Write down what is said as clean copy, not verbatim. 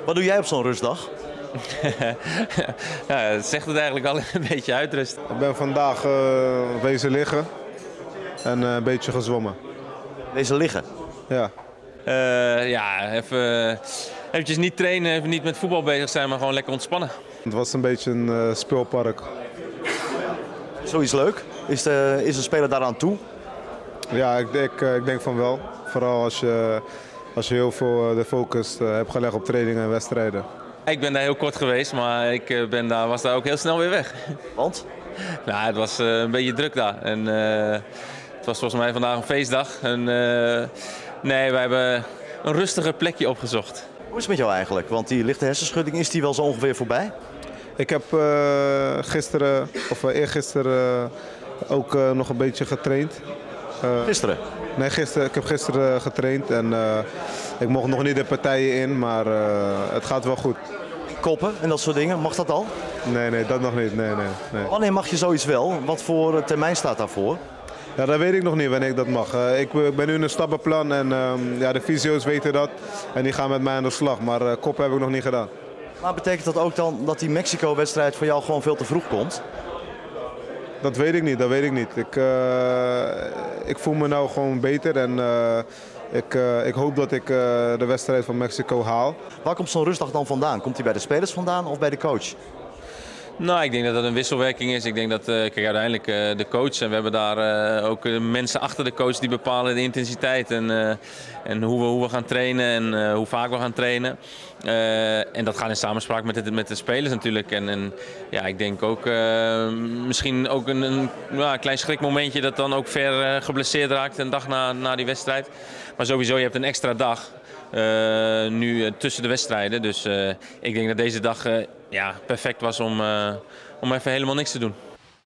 Wat doe jij op zo'n rustdag? Ja, het zegt het eigenlijk al een beetje uitrust. Ik ben vandaag wezen liggen en een beetje gezwommen. Deze liggen. Ja. Ja, eventjes niet trainen, even niet met voetbal bezig zijn, maar gewoon lekker ontspannen. Het was een beetje een speelpark. Zoiets leuk. Is een speler daaraan toe? Ja, ik denk van wel. Vooral als je heel veel de focus hebt gelegd op trainingen en wedstrijden. Ik ben daar heel kort geweest, maar ik was daar ook heel snel weer weg. Want? Nou, het was een beetje druk daar. En, het was volgens mij vandaag een feestdag. En, nee, wij hebben een rustiger plekje opgezocht. Hoe is het met jou eigenlijk? Want die lichte hersenschudding, is die wel zo ongeveer voorbij? Ik heb eergisteren ook nog een beetje getraind. Gisteren? Nee, ik heb gisteren getraind en ik mocht nog niet de partijen in, maar het gaat wel goed. Koppen en dat soort dingen, mag dat al? Nee, dat nog niet. Nee. Wanneer mag je zoiets wel? Wat voor termijn staat daarvoor? Ja, dat weet ik nog niet wanneer ik dat mag. Ik ben nu in een stappenplan en ja, de fysio's weten dat en die gaan met mij aan de slag, maar kop heb ik nog niet gedaan. Maar betekent dat ook dan dat die Mexico-wedstrijd voor jou gewoon veel te vroeg komt? Dat weet ik niet. Ik voel me nou gewoon beter en ik hoop dat ik de wedstrijd van Mexico haal. Waar komt zo'n rustdag dan vandaan? Komt hij bij de spelers vandaan of bij de coach? Nou, ik denk dat dat een wisselwerking is. Ik denk dat kijk, uiteindelijk de coach, en we hebben daar ook mensen achter de coach die bepalen de intensiteit en hoe we gaan trainen en hoe vaak we gaan trainen. En dat gaat in samenspraak met de spelers natuurlijk. En ja, ik denk ook misschien ook een klein schrikmomentje dat dan ook ver geblesseerd raakt een dag na die wedstrijd. Maar sowieso, je hebt een extra dag nu tussen de wedstrijden. Dus ik denk dat deze dag perfect was om even helemaal niks te doen.